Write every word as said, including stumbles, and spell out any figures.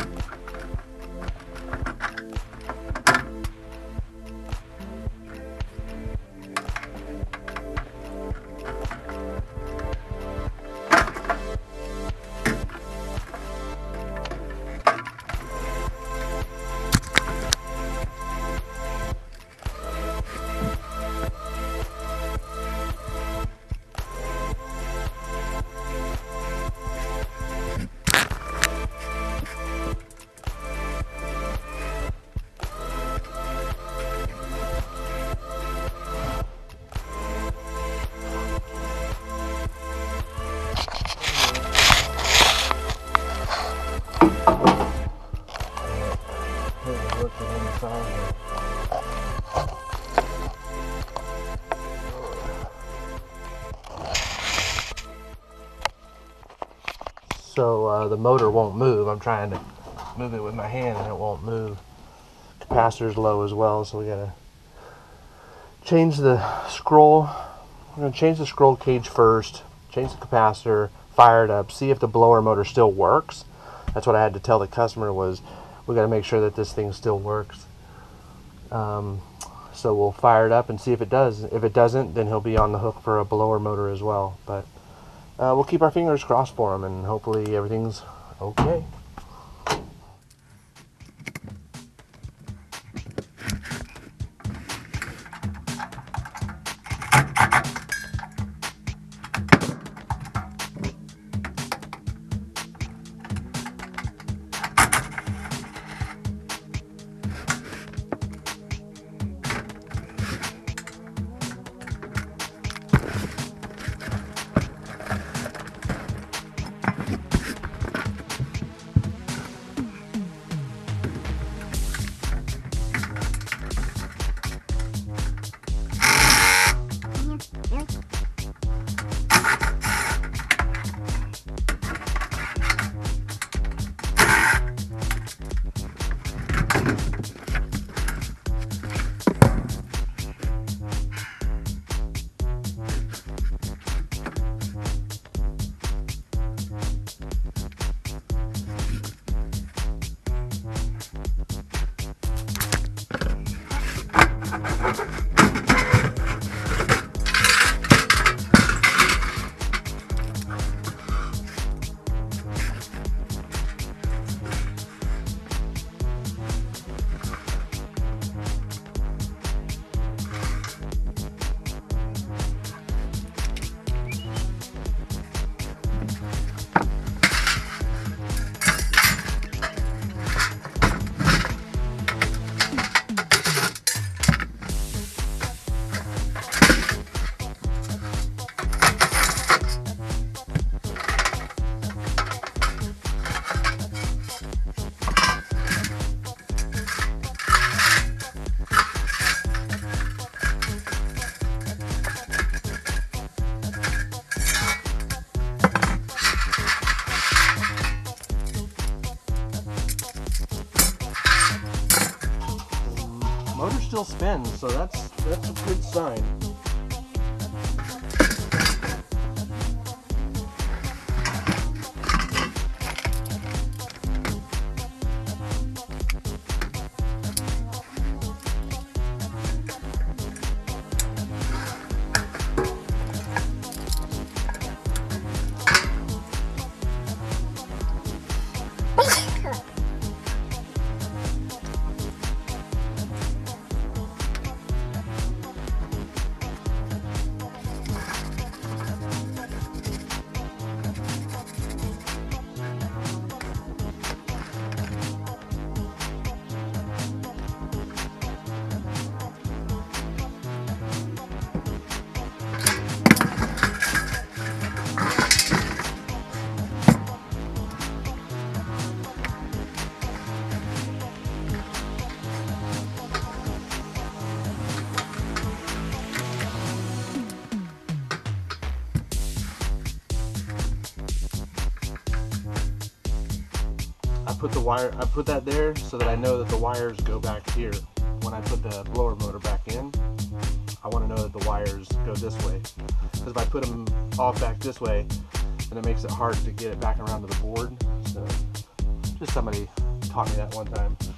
So uh, the motor won't move. I'm trying to move it with my hand and it won't move. Capacitor's low as well, so we gotta change the scroll. We're gonna change the scroll cage first, change the capacitor, fire it up, see if the blower motor still works. That's what I had to tell the customer, was we gotta make sure that this thing still works. Um, so we'll fire it up and see if it does. If it doesn't, then he'll be on the hook for a blower motor as well. But Uh, we'll keep our fingers crossed for him, and hopefully everything's okay. Motor still spins, so that's that's a good sign. I put the wire, I put that there so that I know that the wires go back here. When I put the blower motor back in, I want to know that the wires go this way. Because if I put them off back this way, then it makes it hard to get it back around to the board. So just somebody taught me that one time.